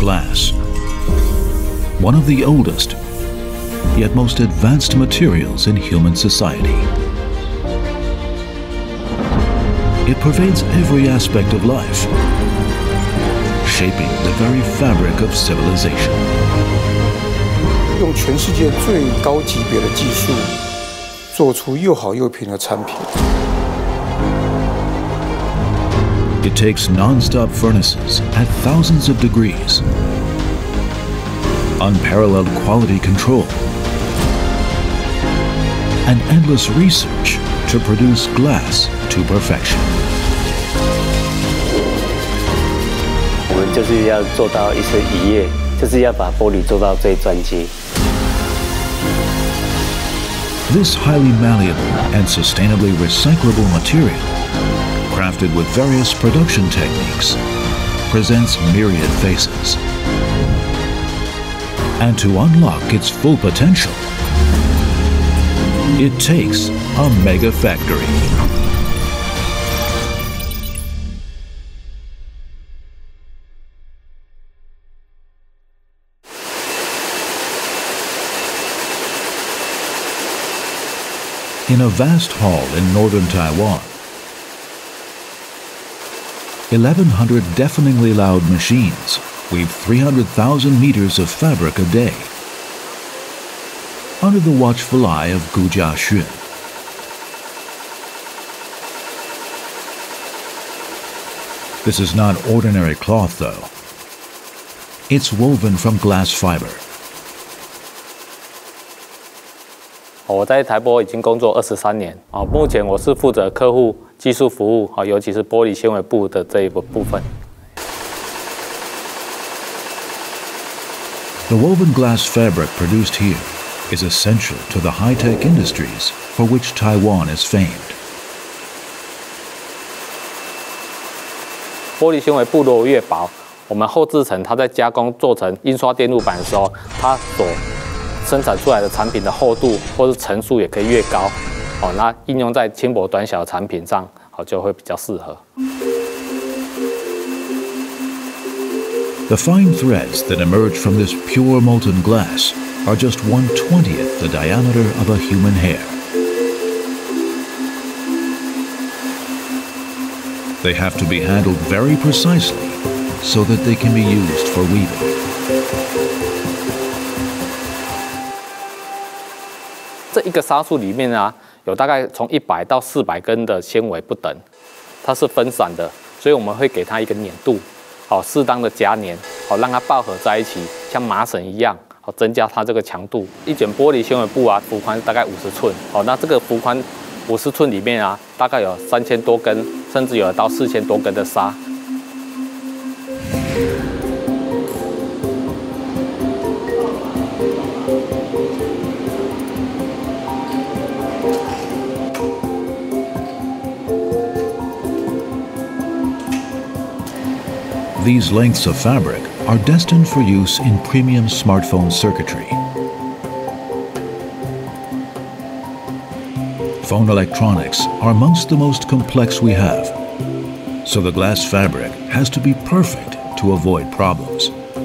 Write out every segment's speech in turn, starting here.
glass, one of the oldest yet most advanced materials in human society. It pervades every aspect of life, shaping the very fabric of civilization. 用全世界最高级别的技术，做出又好又便宜的产品。 It takes non-stop furnaces at thousands of degrees, unparalleled quality control, and endless research to produce glass to perfection. 我们就是要做到一时一业，就是要把玻璃做到最专精。 This highly malleable and sustainably recyclable material, crafted with various production techniques, presents myriad faces. And to unlock its full potential, it takes a mega factory. In a vast hall in northern Taiwan, 1,100 deafeningly loud machines weave 300,000 meters of fabric a day, under the watchful eye of Gu Jiaxun. This is not ordinary cloth, though. It's woven from glass fiber. 我在台玻已经工作23年啊，目前我是负责客户技术服务啊，尤其是玻璃纤维布的这一个部分。 The woven glass fabric produced here is essential to the high-tech industries for which Taiwan is famed. 玻璃纤维布如果越薄，我们后制层它在加工做成印刷电路板的时候，它所生产出来的产品的厚度或是层数也可以越高，哦，那应用在轻薄短小的产品上，哦就会比较适合。 The fine threads that emerge from this pure molten glass are just 1/20th the diameter of a human hair. They have to be handled very precisely so that they can be used for weaving. 这一个纱束里面啊，有大概从100到400根的纤维不等，它是分散的，所以我们会给它一个粘度。 好，适当的夹粘，好让它抱合在一起，像麻绳一样，好增加它这个强度。一卷玻璃纤维布啊，幅宽大概50寸，好，那这个幅宽50寸里面啊，大概有3000多根，甚至有到4000多根的纱。 These lengths of fabric are destined for use in premium smartphone circuitry. Phone electronics are amongst the most complex we have, so the glass fabric has to be perfect to avoid problems.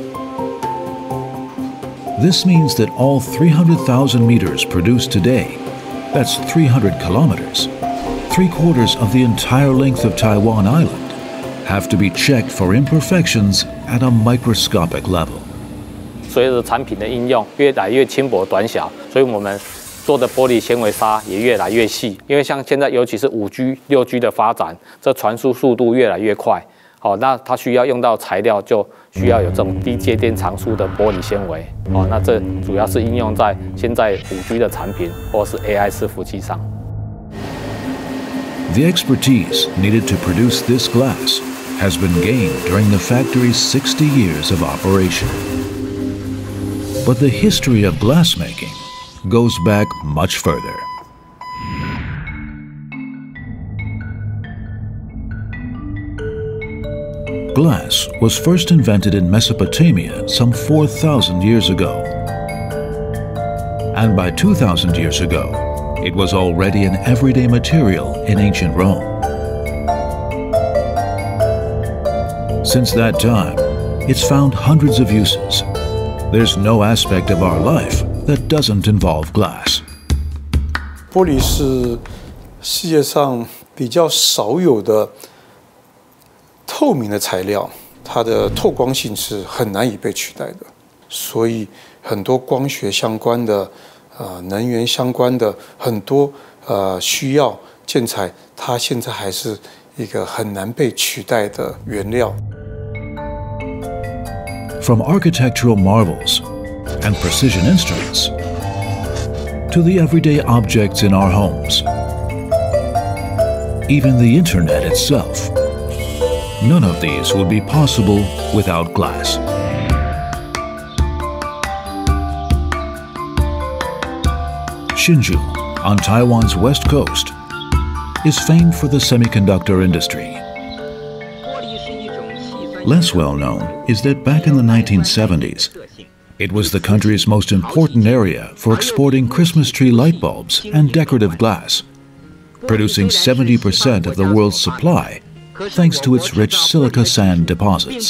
This means that all 300,000 meters produced today, that's 300 kilometers, 3/4 of the entire length of Taiwan Island, have to be checked for imperfections at a microscopic level. 随着产品的应用越来越轻薄短小，所以我们做的玻璃纤维纱也越来越细。因为像现在尤其是5G、6G 的发展，这传输速度越来越快。好，那它需要用到材料就需要有这种低接电常数的玻璃纤维。哦，那这主要是应用在现在5G 的产品或是 AI 伺服器上。 The expertise needed to produce this glass has been gained during the factory's 60 years of operation. But the history of glassmaking goes back much further. Glass was first invented in Mesopotamia some 4,000 years ago. And by 2,000 years ago, it was already an everyday material in ancient Rome. Since that time, it's found hundreds of uses. There's no aspect of our life that doesn't involve glass. 玻璃是世界上比较少有的透明的材料，它的透光性是很难以被取代的。所以很多光学相关的、能源相关的很多需要建材，它现在还是一个很难被取代的原料。 From architectural marvels and precision instruments to the everyday objects in our homes, even the internet itself, none of these would be possible without glass. Hsinchu, on Taiwan's west coast, is famed for the semiconductor industry. Less well known is that back in the 1970s, it was the country's most important area for exporting Christmas tree light bulbs and decorative glass, producing 70% of the world's supply thanks to its rich silica sand deposits.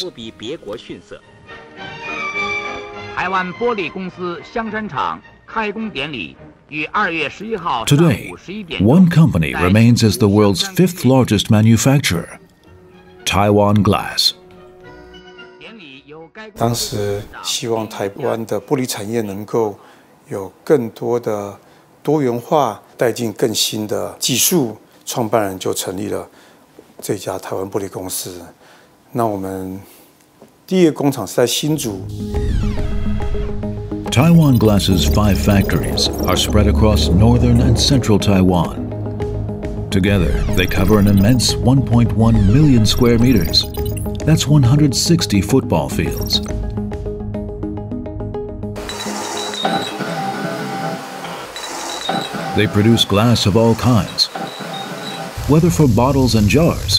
Today, one company remains as the world's fifth largest manufacturer, Taiwan Glass. 当时希望台湾的玻璃产业能够有更多的多元化，带进更新的技术，创办人就成立了这家台湾玻璃公司。那我们第一个工厂是在新竹。 Taiwan Glass's 5 factories are spread across northern and central Taiwan. Together, they cover an immense 1.1 million square meters. That's 160 football fields. They produce glass of all kinds, whether for bottles and jars,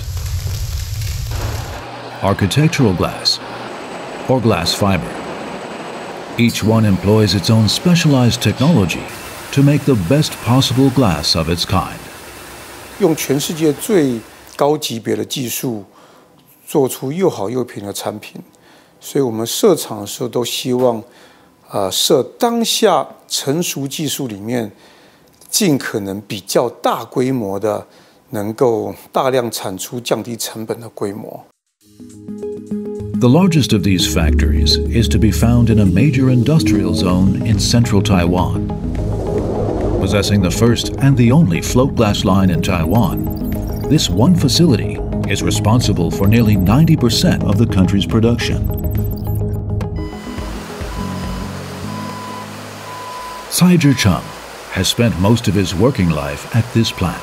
architectural glass, or glass fiber. Each one employs its own specialized technology to make the best possible glass of its kind. 用全世界最高级别的技术做出又好又便宜的产品，所以我们设厂的时候都希望，设当下成熟技术里面尽可能比较大规模的，能够大量产出、降低成本的规模。 The largest of these factories is to be found in a major industrial zone in central Taiwan. Possessing the first and the only float glass line in Taiwan, this one facility is responsible for nearly 90% of the country's production. Saizhi Chung has spent most of his working life at this plant.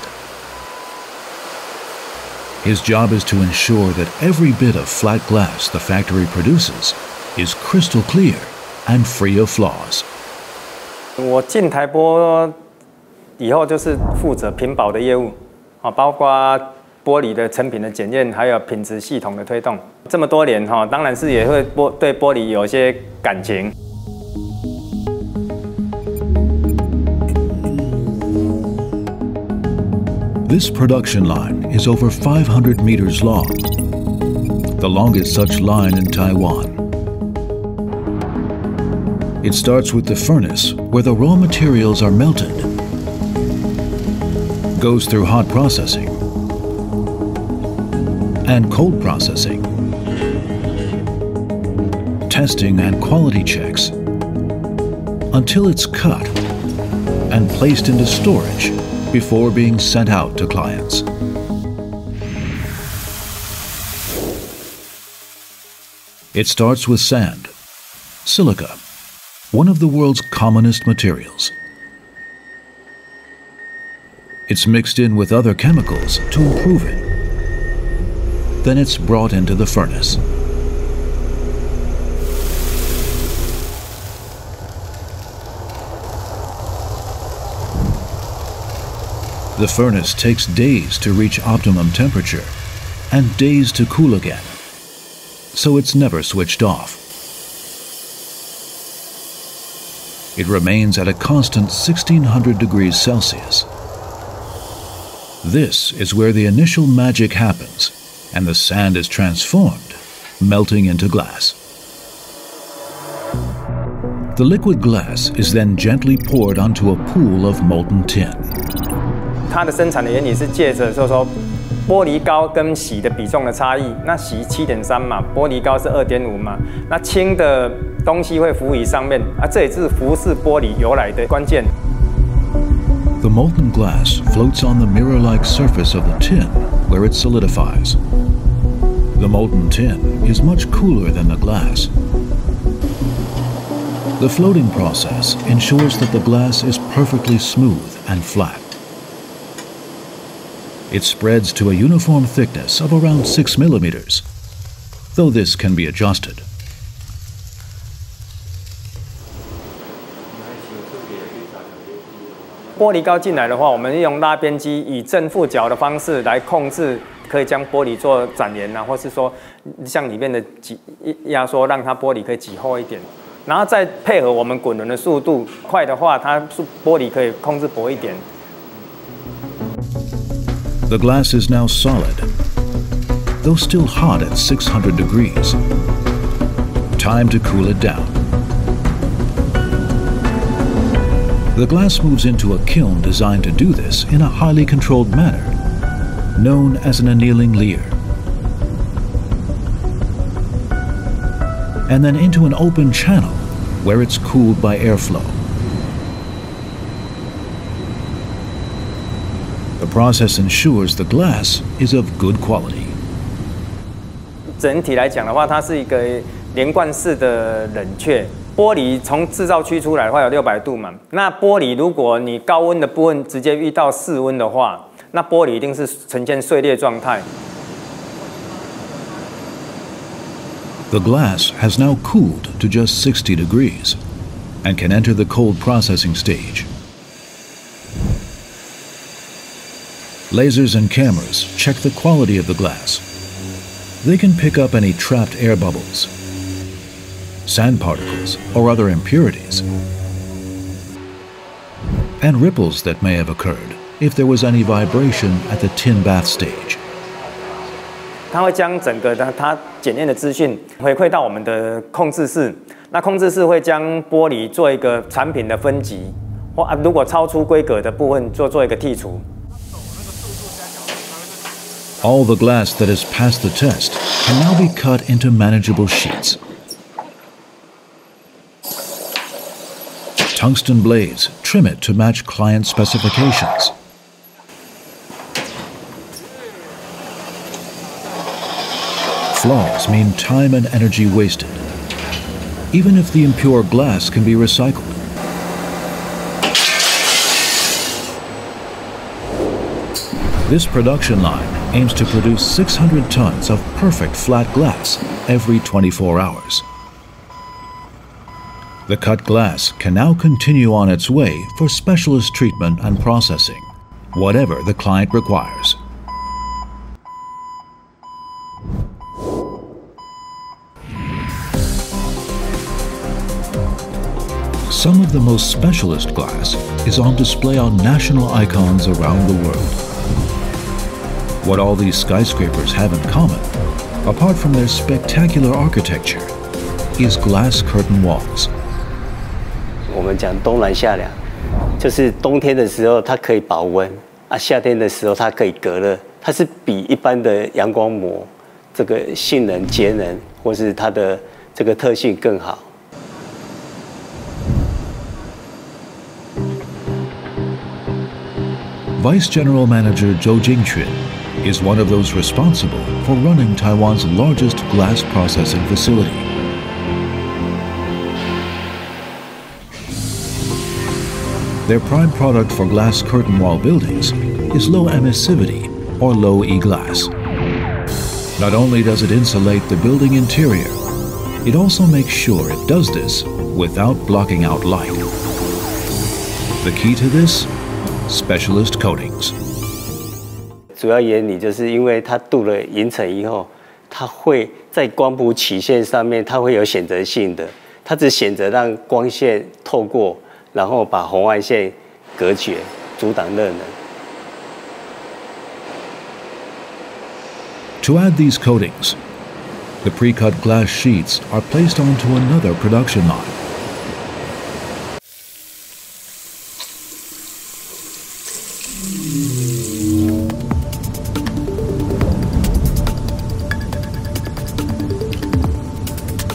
His job is to ensure that every bit of flat glass the factory produces is crystal clear and free of flaws. 我进台玻以后就是负责品保的业务，包括玻璃的成品的检验，还有品质系统的推动。这么多年当然是也会对玻璃有些感情。 This production line is over 500 meters long, the longest such line in Taiwan. It starts with the furnace where the raw materials are melted, goes through hot processing and cold processing, testing and quality checks, until it's cut and placed into storage before being sent out to clients. It starts with sand, silica, one of the world's commonest materials. It's mixed in with other chemicals to improve it. Then it's brought into the furnace. The furnace takes days to reach optimum temperature and days to cool again, so it's never switched off. It remains at a constant 1600 degrees Celsius. This is where the initial magic happens and the sand is transformed, melting into glass. The liquid glass is then gently poured onto a pool of molten tin. 它的生产的原理是借着就是说玻璃膏跟锡的比重的差异，那锡7.3嘛，玻璃膏是2.5嘛，那轻的东西会浮于上面啊，这也是浮式玻璃由来的关键。 The molten glass floats on the mirror-like surface of the tin, where it solidifies. The molten tin is much cooler than the glass. The floating process ensures that the glass is perfectly smooth and flat. It spreads to a uniform thickness of around 6 millimeters, though this can be adjusted. 玻璃膏进来的话，我们用拉边机以正负角的方式来控制，可以将玻璃做展延啊，或是说像里面的压缩，让它玻璃可以挤厚一点。然后再配合我们滚轮的速度，快的话，它玻璃可以控制薄一点。 The glass is now solid, though still hot at 600 degrees. Time to cool it down. The glass moves into a kiln designed to do this in a highly controlled manner, known as an annealing leer. And then into an open channel where it's cooled by airflow. The process ensures the glass is of good quality. 整体来讲的话，它是一个连贯式的冷却。玻璃从制造区出来的话有600度嘛，那玻璃如果你高温的部分直接遇到室温的话，那玻璃一定是呈现碎裂状态。 The glass has now cooled to just 60 degrees and can enter the cold processing stage. Lasers and cameras check the quality of the glass. They can pick up any trapped air bubbles, sand particles, or other impurities, and ripples that may have occurred if there was any vibration at the tin bath stage. 它会将整个它检验的资讯回馈到我们的控制室，那控制室会将玻璃做一个产品的分级，或如果超出规格的部分做一个剔除。 All the glass that has passed the test can now be cut into manageable sheets. Tungsten blades trim it to match client specifications. Flaws mean time and energy wasted, even if the impure glass can be recycled. This production line aims to produce 600 tons of perfect flat glass every 24 hours. The cut glass can now continue on its way for specialist treatment and processing, whatever the client requires. Some of the most specialist glass is on display on national icons around the world. What all these skyscrapers have in common, apart from their spectacular architecture, is glass curtain walls. 我们讲冬暖夏凉，就是冬天的时候它可以保温啊，夏天的时候它可以隔热，它是比一般的阳光膜这个性能、节能或是它的这个特性更好。 Vice General Manager Zhou Jingquan is one of those responsible for running Taiwan's largest glass processing facility. Their prime product for glass curtain wall buildings is low emissivity or low E-glass. Not only does it insulate the building interior, it also makes sure it does this without blocking out light. The key to this? Specialist coatings. 主要原理就是因为它镀了银层以后，它会在光谱曲线上面，它会有选择性的，它只选择让光线透过，然后把红外线隔绝，阻挡热能。 To add these coatings, the pre-cut glass sheets are placed onto another production line.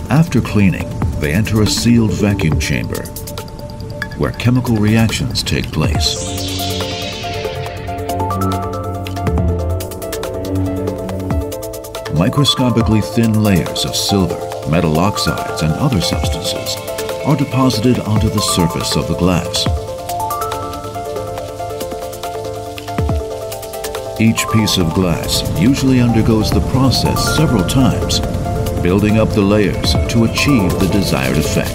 After cleaning, they enter a sealed vacuum chamber where chemical reactions take place. Microscopically thin layers of silver, metal oxides, and other substances are deposited onto the surface of the glass. Each piece of glass usually undergoes the process several times, building up the layers to achieve the desired effect.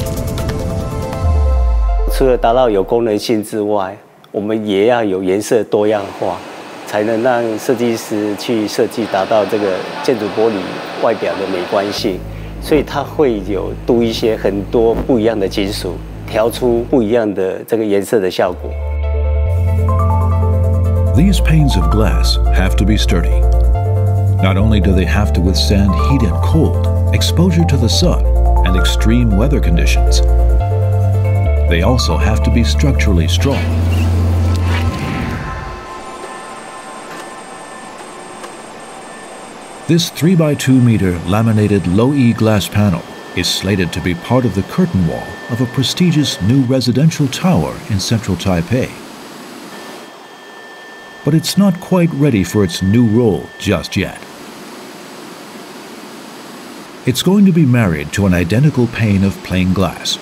除了达到有功能性之外，我们也要有颜色多样化，才能让设计师去设计达到这个建筑玻璃外表的美观性。所以它会有镀一些很多不一样的金属，调出不一样的这个颜色的效果。 These panes of glass have to be sturdy. Not only do they have to withstand heat and cold, exposure to the sun, and extreme weather conditions, they also have to be structurally strong. This 3x2 meter laminated low-E glass panel is slated to be part of the curtain wall of a prestigious new residential tower in central Taipei. But it's not quite ready for its new role just yet. It's going to be married to an identical pane of plain glass.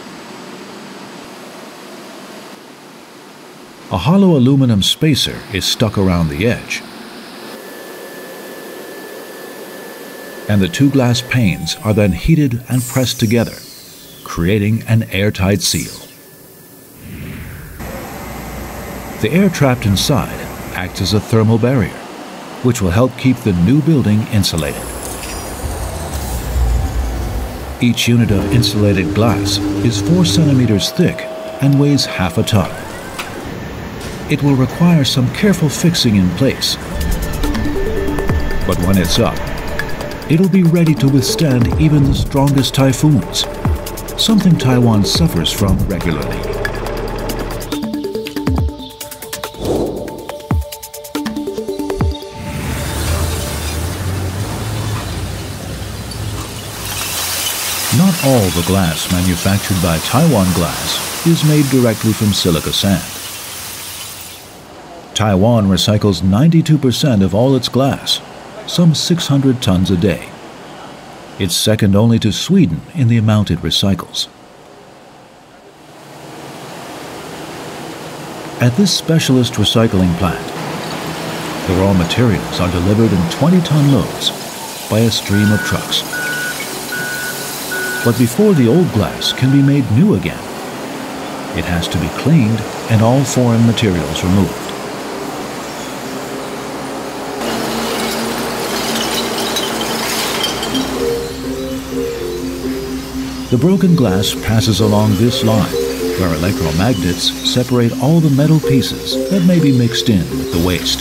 A hollow aluminum spacer is stuck around the edge, and the two glass panes are then heated and pressed together, creating an airtight seal. The air trapped inside acts as a thermal barrier, which will help keep the new building insulated. Each unit of insulated glass is 4 centimeters thick and weighs half a ton. It will require some careful fixing in place, but when it's up, it'll be ready to withstand even the strongest typhoons, something Taiwan suffers from regularly. Not all the glass manufactured by Taiwan Glass is made directly from silica sand. Taiwan recycles 92% of all its glass, some 600 tons a day. It's second only to Sweden in the amount it recycles. At this specialist recycling plant, the raw materials are delivered in 20-ton loads by a stream of trucks. But before the old glass can be made new again, it has to be cleaned and all foreign materials removed. The broken glass passes along this line, where electromagnets separate all the metal pieces that may be mixed in with the waste.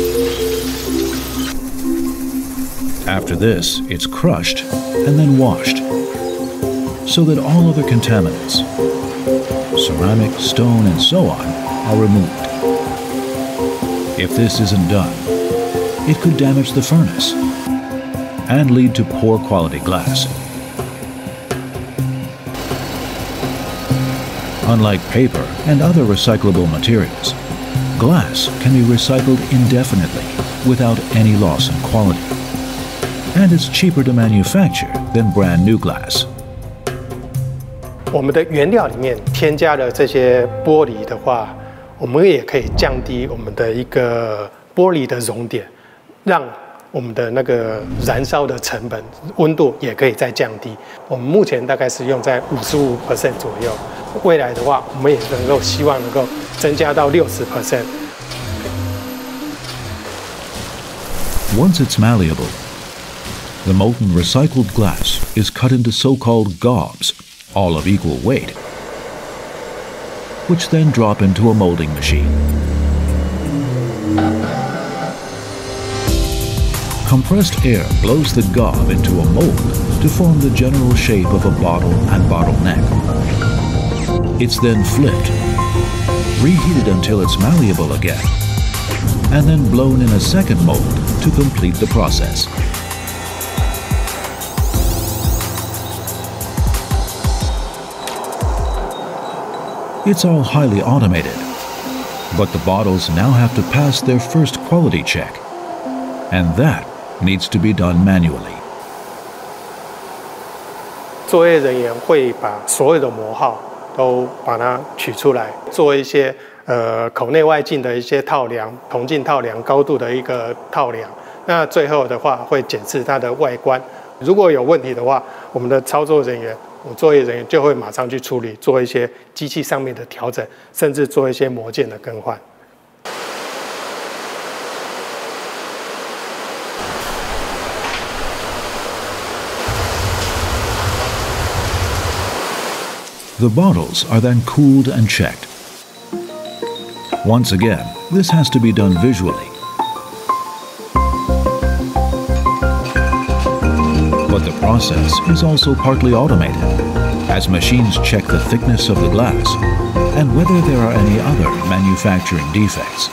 After this, it's crushed and then washed, so that all other contaminants, ceramic, stone, and so on, are removed. If this isn't done, it could damage the furnace and lead to poor quality glass. Unlike paper and other recyclable materials, glass can be recycled indefinitely without any loss in quality, and it's cheaper to manufacture than brand new glass. 我们的原料里面添加了这些玻璃的话，我们也可以降低我们的一个玻璃的熔点，让我们的那个燃烧的成本、温度也可以再降低。我们目前大概是用在55% 左右，未来的话，我们也能够希望能够增加到60%。 Once it's malleable, the molten recycled glass is cut into so-called gobs, all of equal weight, which then drop into a molding machine. Compressed air blows the gob into a mold to form the general shape of a bottle and bottleneck. It's then flipped, reheated until it's malleable again, and then blown in a second mold to complete the process. It's all highly automated. But the bottles now have to pass their first quality check. And that needs to be done manually. 作业人员会把所有的模号都把它取出来，做一些口内外径的一些套量、铜镜套量、高度的一个套量。那最后的话会检视它的外观，如果有问题的话，我们的操作人员、作业人员就会马上去处理，做一些机器上面的调整，甚至做一些模件的更换。 The bottles are then cooled and checked. Once again, this has to be done visually. But the process is also partly automated, as machines check the thickness of the glass and whether there are any other manufacturing defects.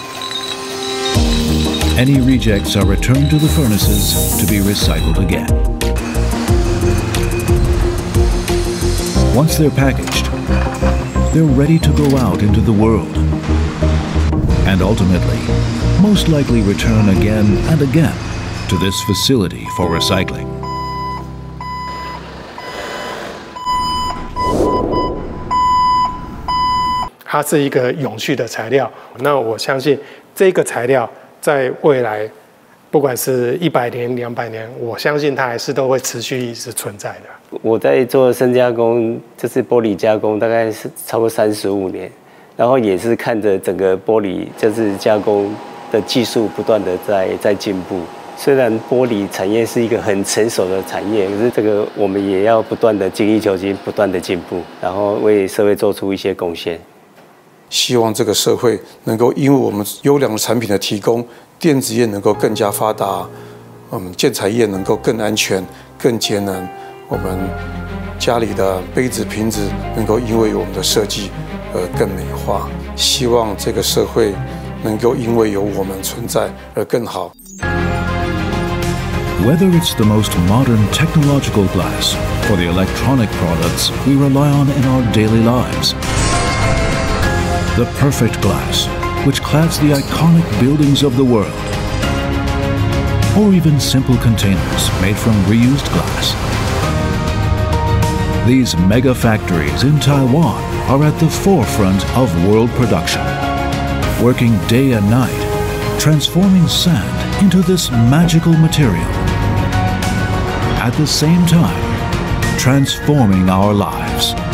Any rejects are returned to the furnaces to be recycled again. Once they're packaged, they're ready to go out into the world and ultimately, most likely return again and again to this facility for recycling. 它是一个永续的材料，那我相信这个材料在未来，不管是100年、200年，我相信它还是都会持续一直存在的。 我在做深加工，就是玻璃加工，大概是超过35年，然后也是看着整个玻璃就是加工的技术不断的在进步。虽然玻璃产业是一个很成熟的产业，可是这个我们也要不断的精益求精，不断的进步，然后为社会做出一些贡献。 希望这个社会能够因为我们优良的产品的提供，电子业能够更加发达，建材业能够更安全、更节能，我们家里的杯子、瓶子能够因为我们的设计而更美化。希望这个社会能够因为有我们存在而更好。 Whether it's the most modern technological glass or the electronic products we rely on in our daily lives, the perfect glass, which clads the iconic buildings of the world, or even simple containers made from reused glass. These mega factories in Taiwan are at the forefront of world production, working day and night, transforming sand into this magical material. At the same time, transforming our lives.